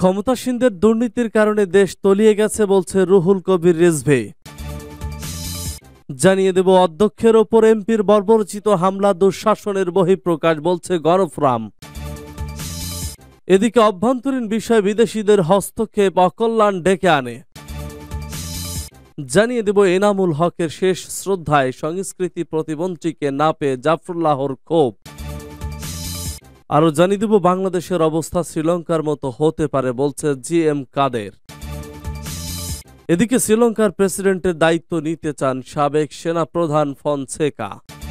ক্ষমতাসীনদের দুর্নীতির কারণে দেশ তলিয়ে গেছে বলছে রুহুল কবির রিজভী। জানিয়ে দেব অধ্যক্ষের ওপর এমপির বর্বরচিত হামলা দুঃশাসনের বহিঃপ্রকাশ বলছে গণফোরাম। এদিকে অভ্যন্তরীণ বিষয়ে বিদেশিদের হস্তক্ষেপ অকল্যাণ ডেকে আনে। জানিয়ে দেব এনামুল হকের শেষ শ্রদ্ধায় সংস্কৃতি প্রতিমন্ত্রীকে না পেয়ে জাফরুল্লাহর ক্ষোভ। আরও জানিয়ে দেব বাংলাদেশের অবস্থা শ্রীলঙ্কার মতো হতে পারে বলছে জিএম কাদের। এদিকে শ্রীলঙ্কার প্রেসিডেন্টের দায়িত্ব নিতে চান সাবেক সেনাপ্রধান ফনসেকা।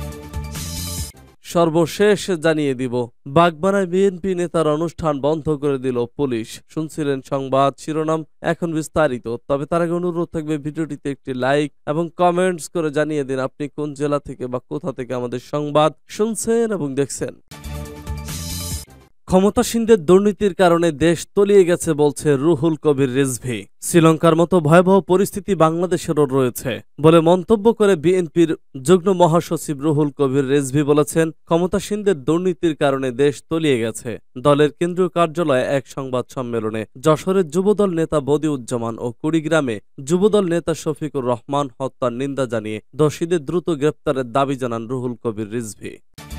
সর্বশেষ জানিয়ে দিব বাগমারায় বিএনপি নেতার অনুষ্ঠান বন্ধ করে দিল পুলিশ। শুনছিলেন সংবাদ শিরোনাম, এখন বিস্তারিত। তবে তার আগে অনুরোধ থাকবে ভিডিওটিতে একটি লাইক এবং কমেন্টস করে জানিয়ে দিন আপনি কোন জেলা থেকে বা কোথা থেকে আমাদের সংবাদ শুনছেন এবং দেখছেন। ক্ষমতাসীনদের দুর্নীতির কারণে দেশ তলিয়ে গেছে বলছে রুহুল কবির রিজভী। শ্রীলঙ্কার মতো ভয়াবহ পরিস্থিতি বাংলাদেশেরও রয়েছে বলে মন্তব্য করে বিএনপির যুগ্ম মহাসচিব রুহুল কবির রিজভী বলেছেন, ক্ষমতাসীনদের দুর্নীতির কারণে দেশ তলিয়ে গেছে। দলের কেন্দ্রীয় কার্যালয়ে এক সংবাদ সম্মেলনে যশোরের যুবদল নেতা বদিউজ্জামান ও কুড়িগ্রামে যুবদল নেতা শফিকুর রহমান হত্যার নিন্দা জানিয়ে দোষীদের দ্রুত গ্রেপ্তারের দাবি জানান রুহুল কবির রিজভী।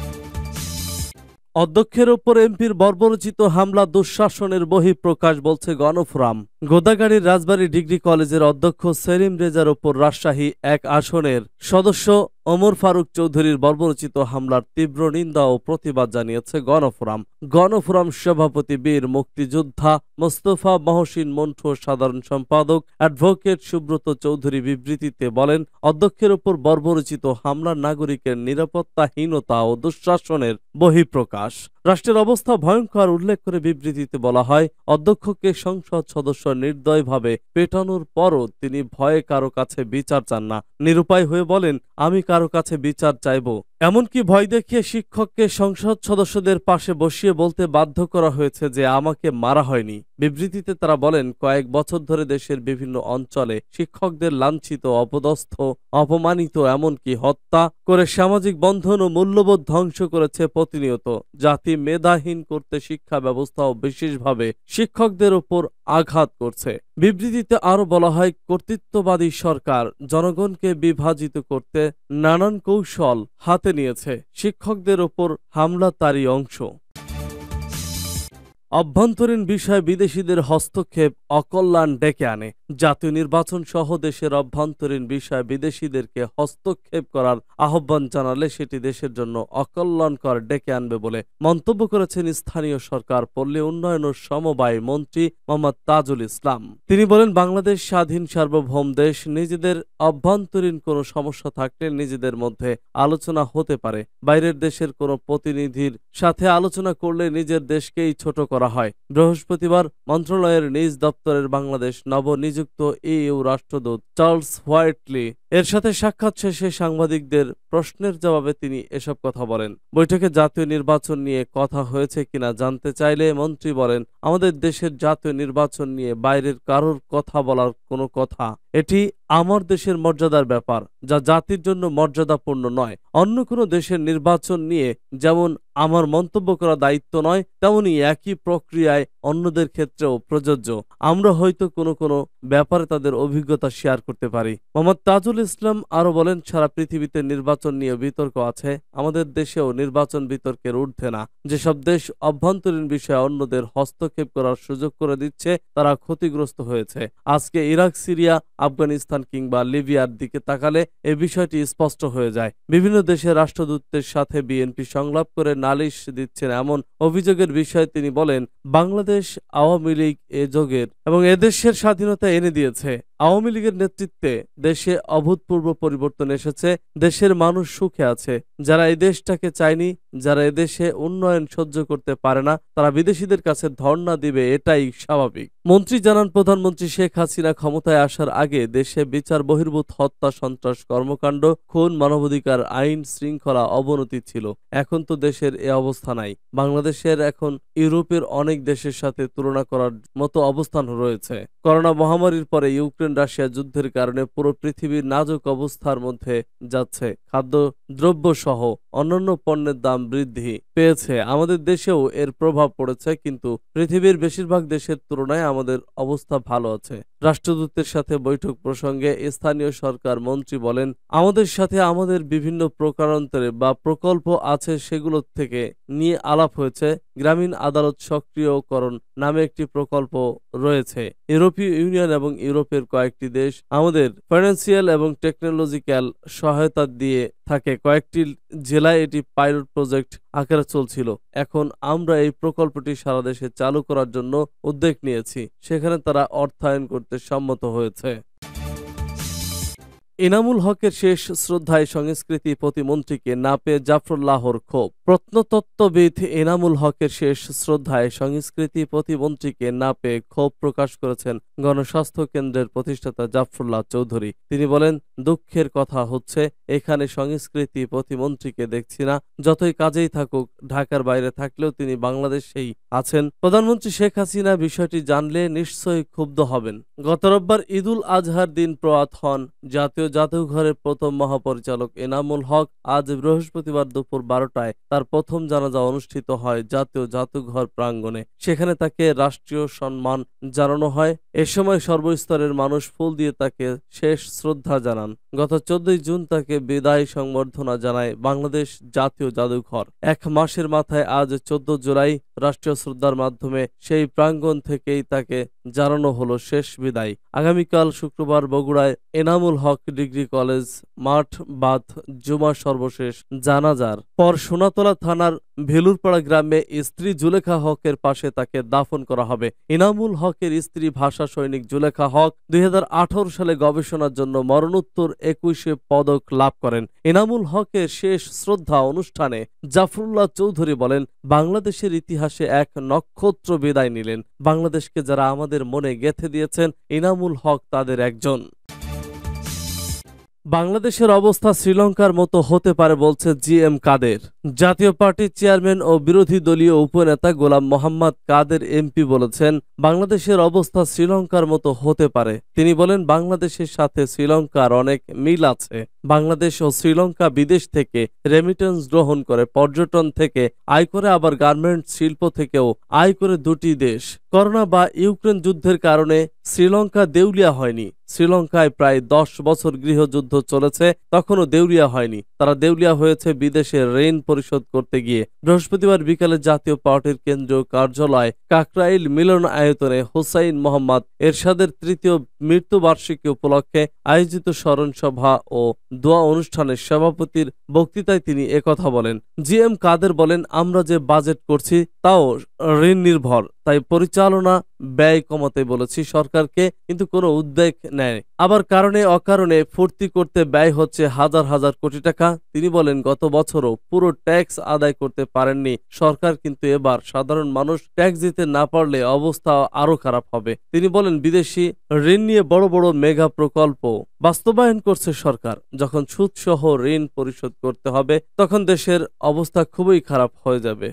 অধ্যক্ষের ওপর এমপির বর্বরচিত হামলা দুঃশাসনের বহিঃপ্রকাশ বলছে গণফোরাম। গোদাগাড়ির রাজবাড়ী ডিগ্রি কলেজের অধ্যক্ষ সেলিম রেজার ওপর রাজশাহী এক আসনের সদস্য ওমর ফারুক চৌধুরীর বর্বরচিত হামলার তীব্র নিন্দা ও প্রতিবাদ জানিয়েছে গণফোরাম। গণফোরাম সভাপতি বীর মুক্তিযোদ্ধা মোস্তফা মহসিন মন্টু সাধারণ সম্পাদক অ্যাডভোকেট সুব্রত চৌধুরী বিবৃতিতে বলেন, অধ্যক্ষের ওপর বর্বরচিত হামলার নাগরিকের নিরাপত্তাহীনতা ও দুঃশাসনের বহিঃপ্রকাশ। রাষ্ট্রের অবস্থা ভয়ঙ্কর উল্লেখ করে বিবৃতিতে বলা হয়, অধ্যক্ষকে সংসদ সদস্য নির্দয়ভাবে পেটানোর পরও তিনি ভয়ে কারো কাছে বিচার চান না। নিরুপায় হয়ে বলেন, আমি কারো কাছে বিচার চাইব। এমনকি ভয় দেখিয়ে শিক্ষককে সংসদ সদস্যদের পাশে বসিয়ে বলতে বাধ্য করা হয়েছে যে আমাকে মারা হয়নি। বিবৃতিতে তারা বলেন, কয়েক বছর ধরে দেশের বিভিন্ন অঞ্চলে শিক্ষকদের লাঞ্ছিত, অপদস্থ, অপমানিত, এমনকি হত্যা করে সামাজিক বন্ধন ও মূল্যবোধ ধ্বংস করেছে প্রতিনিয়ত। জাতি মেধাহীন করতে শিক্ষা ব্যবস্থাও বিশেষভাবে শিক্ষকদের উপর আঘাত করছে। বিবৃতিতে আরো বলা হয়, কর্তৃত্ববাদী সরকার জনগণকে বিভাজিত করতে নানান কৌশল হাতে নিয়েছে। শিক্ষকদের ওপর হামলা তারই অংশ। অভ্যন্তরীণ বিষয়ে বিদেশিদের হস্তক্ষেপ অকল্যাণ ডেকে আনে। জাতীয় নির্বাচন সহ দেশের অভ্যন্তরীণ বিষয়ে বিদেশিদেরকে হস্তক্ষেপ করার আহ্বান জানালে সেটি দেশের জন্য অকল্যাণকর ডেকে আনবে বলে মন্তব্য করেছেন স্থানীয় সরকার পল্লী উন্নয়ন ও সমবায় মন্ত্রী মোহাম্মদ তাজুল ইসলাম। তিনি বলেন, বাংলাদেশ স্বাধীন সার্বভৌম দেশ। নিজেদের অভ্যন্তরীণ কোনো সমস্যা থাকলে নিজেদের মধ্যে আলোচনা হতে পারে। বাইরের দেশের কোনো প্রতিনিধির সাথে আলোচনা করলে নিজের দেশকেই ছোট করা হয়। বৃহস্পতিবার মন্ত্রণালয়ের নিজ দপ্তরের বাংলাদেশ নবনিযুক্ত ইইউ রাষ্ট্রদূত চার্লস হোয়াইটলি এর সাথে সাক্ষাৎ শেষে সাংবাদিকদের প্রশ্নের জবাবে তিনি এসব কথা বলেন। বৈঠকে জাতীয় নির্বাচন নিয়ে কথা হয়েছে কিনা জানতে চাইলে মন্ত্রী বলেন, আমাদের দেশের জাতীয় নির্বাচন নিয়ে বাইরের কারোর কথা বলার কোনো কথা, এটি আমার দেশের মর্যাদার ব্যাপার, যা জাতির জন্য মর্যাদাপূর্ণ নয়। অন্য কোনো দেশের নির্বাচন নিয়ে যেমন আমার মন্তব্য করা দায়িত্ব নয়, তেমনি একই প্রক্রিয়ায় অন্যদের ক্ষেত্রেও প্রযোজ্য। আমরা হয়তো কোনো ব্যাপারে তাদের অভিজ্ঞতা শেয়ার করতে পারি। মোহাম্মদ তাজুল ইসলাম আরো বলেন, সারা পৃথিবীতে নির্বাচন নিয়ে বিতর্ক আছে, আমাদের দেশেও নির্বাচন বিতর্কের ঊর্ধ্বে না। যেসব দেশ অভ্যন্তরীণ বিষয়ে অন্যদের হস্তক্ষেপ করার সুযোগ করে দিচ্ছে তারা ক্ষতিগ্রস্ত হয়েছে। আজকে ইরাক, সিরিয়া, আফগানিস্তান কিংবা লিবিয়ার দিকে তাকালে এই বিষয়টি স্পষ্ট হয়ে যায়। বিভিন্ন দেশের রাষ্ট্রদূতের সাথে বিএনপি সংলাপ করে নালিশ দিচ্ছেন এমন অভিযোগের বিষয়ে তিনি বলেন, বাংলাদেশ আওয়ামী লীগ এ যুগের এবং এদেশের স্বাধীনতা এনে দিয়েছে। আওয়ামী লীগের নেতৃত্বে দেশে অভূতপূর্ব পরিবর্তন এসেছে। দেশের মানুষ সুখে আছে। যারা এই দেশটাকে চায়নি, যারা এদেশে উন্নয়ন সহ্য করতে পারে না, তারা বিদেশিদের কাছে ধর্ণা দিবে, এটাই স্বাভাবিক। মন্ত্রী জানান, প্রধানমন্ত্রী শেখ হাসিনা ক্ষমতায় আসার আগে দেশে বিচার বহির্ভূত হত্যা, সন্ত্রাস কর্মকাণ্ড, খুন, মানবাধিকার, আইন শৃঙ্খলা অবনতি ছিল। এখন তো দেশের এ অবস্থা নাই। বাংলাদেশের এখন ইউরোপের অনেক দেশের সাথে তুলনা করার মতো অবস্থান রয়েছে। করোনা মহামারীর পরে ইউক্রেন রাশিয়া যুদ্ধের কারণে পুরো পৃথিবীর নাজুক অবস্থার মধ্যে যাচ্ছে। খাদ্যদ্রব্য সহ অন্যান্য পণ্যের দাম বৃদ্ধি পেয়েছে। আমাদের দেশেও এর প্রভাব পড়েছে, কিন্তু পৃথিবীর বেশিরভাগ দেশের তুলনায় আমাদের অবস্থা ভালো আছে। রাষ্ট্রদূতের সাথে বৈঠক প্রসঙ্গে স্থানীয় সরকার মন্ত্রী বলেন, আমাদের সাথে আমাদের বিভিন্ন প্রকারান্তরে বা প্রকল্প আছে, সেগুলো থেকে নিয়ে আলাপ হয়েছে। গ্রামীণ আদালত সক্রিয়করণ নামে একটি প্রকল্প রয়েছে। ইউরোপীয় ইউনিয়ন এবং ইউরোপের কয়েকটি দেশ আমাদের ফাইন্যান্সিয়াল এবং টেকনোলজিক্যাল সহায়তা দিয়ে থাকে। কয়েকটি জেলায় এটি পাইলট প্রজেক্ট আকারে চলছিল। এখন আমরা এই প্রকল্পটি সারা দেশে চালু করার জন্য উদ্যোগ নিয়েছি। সেখানে তারা অর্থায়ন করতে সম্মত হয়েছে। এনামুল হকের শেষ শ্রদ্ধায় সংস্কৃতি প্রতিমন্ত্রীকে না পেয়ে জাফরুল্লাহর ক্ষোভ। প্রত্নতত্ত্ববিদ এনামুল হকের শেষ শ্রদ্ধায় সংস্কৃতি প্রতিমন্ত্রীকে না পেয়ে ক্ষোভ প্রকাশ করেছেন গণস্বাস্থ্য কেন্দ্রের প্রতিষ্ঠাতা জাফরুল্লাহ চৌধুরী। তিনি বলেন, দুঃখের কথা হচ্ছে এখানে সংস্কৃতি প্রতিমন্ত্রীকে দেখছি না। যতই কাজেই থাকুক, ঢাকার বাইরে থাকলেও তিনি বাংলাদেশেই আছেন। প্রধানমন্ত্রী শেখ হাসিনা বিষয়টি জানলে নিশ্চয়ই ক্ষুব্ধ হবেন। গত রোববার ঈদুল আজহার দিন প্রয়াত হন জাতীয় জাদুঘরের প্রথম মহাপরিচালক এনামুল হক। আজ বৃহস্পতিবার দুপুর 12টায় তার প্রথম জানাজা অনুষ্ঠিত হয় জাতীয় জাদুঘর প্রাঙ্গণে। সেখানে তাকে রাষ্ট্রীয় সম্মান জানানো হয়। এ সময় সর্বস্তরের মানুষ ফুল দিয়ে তাকে শেষ শ্রদ্ধা জানান। গত 14 জুন তাকে বিদায় সংবর্ধনা জানায় বাংলাদেশ জাতীয় জাদুঘর। এক মাসের মাথায় আজ 14 জুলাই রাষ্ট্রীয় শ্রদ্ধার মাধ্যমে সেই প্রাঙ্গণ থেকেই তাকে জানানো হলো শেষ বিদায়। আগামীকাল শুক্রবার বগুড়ায় এনামুল হক ডিগ্রি কলেজ মাঠ বাদ জুমা সর্বশেষ জানাজার পর সোনাতলা থানার ভেলুরপাড়া গ্রামে স্ত্রী জুলেখা হকের পাশে তাকে দাফন করা হবে। এনামুল হকের স্ত্রী ভাষা সৈনিক জুলেখা হক 2018 সালে গবেষণার জন্য মরণোত্তর 21 পদক লাভ করেন। এনামুল হকের শেষ শ্রদ্ধা অনুষ্ঠানে জাফরুল্লাহ চৌধুরী বলেন, বাংলাদেশের ইতিহাসে এক নক্ষত্র বিদায় নিলেন। বাংলাদেশকে যারা আমাদের মনে গেঁথে দিয়েছেন, এনামুল হক তাদের একজন। বাংলাদেশের অবস্থা শ্রীলঙ্কার মতো হতে পারে বলছে জিএম কাদের। জাতীয় পার্টির চেয়ারম্যান ও বিরোধী দলীয় উপনেতা গোলাম মোহাম্মদ কাদের এমপি বলেছেন, বাংলাদেশের অবস্থা শ্রীলঙ্কার মতো হতে পারে। তিনি বলেন, বাংলাদেশের সাথে শ্রীলঙ্কার অনেক মিল আছে। বাংলাদেশ ও শ্রীলঙ্কা বিদেশ থেকে রেমিটেন্স গ্রহণ করে, পর্যটন থেকে আয় করে, আবার গার্মেন্টস শিল্প থেকেও আয় করে দুটি দেশ। করোনা বা ইউক্রেন যুদ্ধের কারণে শ্রীলঙ্কা দেউলিয়া হয়নি। শ্রীলঙ্কায় প্রায় 10 বছর গৃহযুদ্ধ চলেছে, তখনও দেউলিয়া হয়নি। তারা দেউলিয়া হয়েছে বিদেশে ঋণ পরিশোধ করতে গিয়ে। বৃহস্পতিবার বিকালে জাতীয় পার্টির কেন্দ্রীয় কার্যালয় কাকরাইল মিলন আয়তনে হুসাইন মোহাম্মদ এরশাদের 3য় মৃত্যুবার্ষিকী উপলক্ষে আয়োজিত স্মরণ সভা ও দোয়া অনুষ্ঠানের সভাপতির বক্তৃতায় তিনি একথা বলেন। জিএম কাদের বলেন, আমরা যে বাজেট করছি তাও ঋণ নির্ভর, তাই পরিচালনা ব্যয় কমাতে বলেছি সরকারকে, কিন্তু কোনো উদ্যোগ নেয়। আবার কারণে অকারণে ফুর্তি করতে ব্যয় হচ্ছে হাজার হাজার কোটি টাকা। তিনি বলেন, গত বছরও পুরো ট্যাক্স আদায় করতে পারেননি সরকার, কিন্তু এবার সাধারণ মানুষ ট্যাক্স দিতে না পারলে অবস্থা আরো খারাপ হবে। তিনি বলেন, বিদেশি ঋণ নিয়ে বড় বড় মেগা প্রকল্প বাস্তবায়ন করছে সরকার। যখন সুদসহ ঋণ পরিশোধ করতে হবে, তখন দেশের অবস্থা খুবই খারাপ হয়ে যাবে।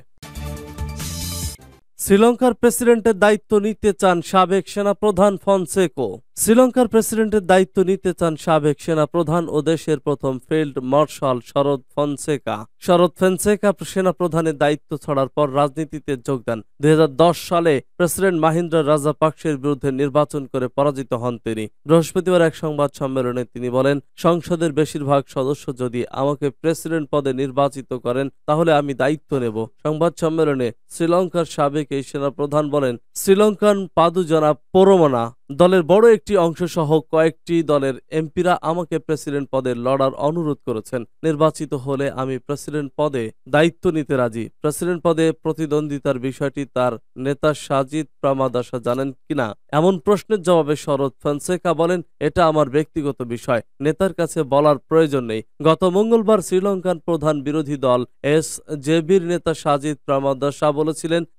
শ্রীলঙ্কার প্রেসিডেন্টের দায়িত্ব নিতে চান সাবেক সেনাপ্রধান ফনসেকা। শ্রীলঙ্কার প্রেসিডেন্টের দায়িত্ব নিতে চান সাবেক সেনাপ্রধান ও দেশের প্রথম ফিল্ড মার্শাল শরদ ফনসেকা। শরদ ফনসেকা সেনাপ্রধানের দায়িত্ব ছাড়ার পর রাজনীতিতে যোগ দেন। 2010 সালে প্রেসিডেন্ট মাহিন্দ্রা রাজাপাকসের বিরুদ্ধে নির্বাচন করে পরাজিত হন তিনি। বৃহস্পতিবার এক সংবাদ সম্মেলনে তিনি বলেন, সংসদের বেশিরভাগ সদস্য যদি আমাকে প্রেসিডেন্ট পদে নির্বাচিত করেন, তাহলে আমি দায়িত্ব নেব। সংবাদ সম্মেলনে শ্রীলঙ্কার সাবেক এই সেনাপ্রধান বলেন, শ্রীলঙ্কান পাদুজানা পরমনা দলের বড় একটি অংশ সহ কয়েকটি দলের এমপিরা আমাকে প্রেসিডেন্ট পদে লড়ার অনুরোধ করেছেন। নির্বাচিত হলে আমি প্রেসিডেন্ট পদে দায়িত্ব নিতে রাজি। প্রেসিডেন্ট পদে প্রতিদ্বন্দ্বিতার বিষয়টি তার নেতা সাজিদ প্রামাদাসা জানেন কিনা এমন প্রশ্নের জবাবে শরদ ফনসেকা বলেন, এটা আমার ব্যক্তিগত বিষয়, নেতার কাছে বলার প্রয়োজন নেই। গত মঙ্গলবার শ্রীলঙ্কান প্রধান বিরোধী দল এসজেবির নেতা সাজিদ প্রামাদাসা বলেছিলেন, গোতাবায়া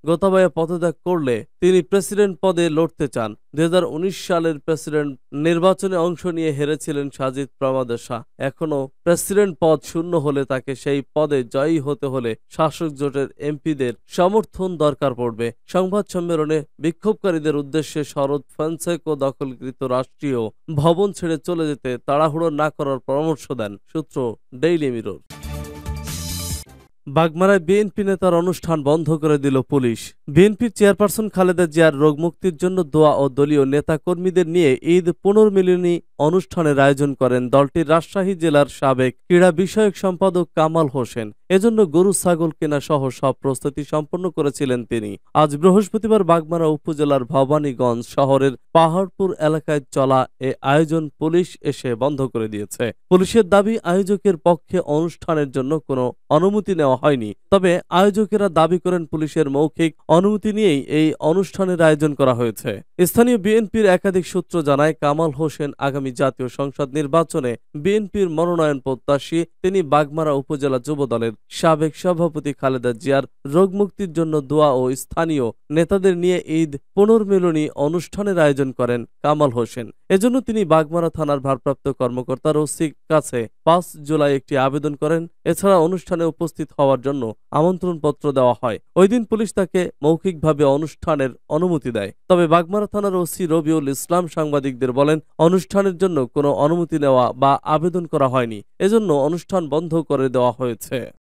সময়ে পদত্যাগ করলে তিনি প্রেসিডেন্ট পদে লড়তে চান। 2019 সালের প্রেসিডেন্ট নির্বাচনে অংশ নিয়ে হেরেছিলেন সাজিদ প্রমাদা শাহ। এখনও প্রেসিডেন্ট পদ শূন্য হলে তাকে সেই পদে জয়ী হতে হলে শাসক জোটের এমপিদের সমর্থন দরকার পড়বে। সংবাদ সম্মেলনে বিক্ষোভকারীদের উদ্দেশ্যে শরদ ফন্সেকা দখলকৃত রাষ্ট্রীয় ভবন ছেড়ে চলে যেতে তাড়াহুড়ো না করার পরামর্শ দেন। সূত্র ডেইলি মিরর। বাগমারায় বিএনপি নেতার অনুষ্ঠান বন্ধ করে দিল পুলিশ। বিএনপির চেয়ারপারসন খালেদা জিয়ার রোগমুক্তির জন্য দোয়া ও দলীয় নেতাকর্মীদের নিয়ে ঈদ পুনর্মিলনী অনুষ্ঠানের আয়োজন করেন দলটির রাজশাহী জেলার সাবেক ক্রীড়া বিষয়ক সম্পাদক কামাল হোসেন। এজন্য গরু ছাগল কেনা সহ সব প্রস্তুতি সম্পন্ন করেছিলেন তিনি। আজ বৃহস্পতিবার বাগমারা উপজেলার ভবানীগঞ্জ শহরের পাহাড়পুর এলাকায় চলা এ আয়োজন পুলিশ এসে বন্ধ করে দিয়েছে। পুলিশের দাবি, আয়োজকের পক্ষে অনুষ্ঠানের জন্য কোনো অনুমতি নেওয়া হয়নি। তবে আয়োজকেরা দাবি করেন পুলিশের মৌখিক অনুমতি নিয়েই এই অনুষ্ঠানের আয়োজন করা হয়েছে। স্থানীয় বিএনপির একাধিক সূত্র জানায়, কামাল হোসেন আগামী জাতীয় সংসদ নির্বাচনে বিএনপির মনোনয়ন প্রত্যাশী। তিনি বাগমারা উপজেলা যুব দলের সাবেক সভাপতি খালেদা জিয়ার রোগমুক্তির জন্য দোয়া ও স্থানীয় নেতাদের নিয়ে ঈদ পুনর্মিলনী অনুষ্ঠানের আয়োজন করেন কামাল হোসেন। এজন্য তিনি বাগমারা থানার ভারপ্রাপ্ত কর্মকর্তার ওসির কাছে 5 জুলাই একটি আবেদন করেন। এছাড়া অনুষ্ঠানে উপস্থিত হওয়ার জন্য আমন্ত্রণপত্র দেওয়া হয়। ওই দিন পুলিশ তাকে মৌখিকভাবে অনুষ্ঠানের অনুমতি দেয়। তবে বাগমারা থানার ওসি রবিউল ইসলাম সাংবাদিকদের বলেন, অনুষ্ঠানের জন্য কোনো অনুমতি নেওয়া বা আবেদন করা হয়নি। এজন্য অনুষ্ঠান বন্ধ করে দেওয়া হয়েছে।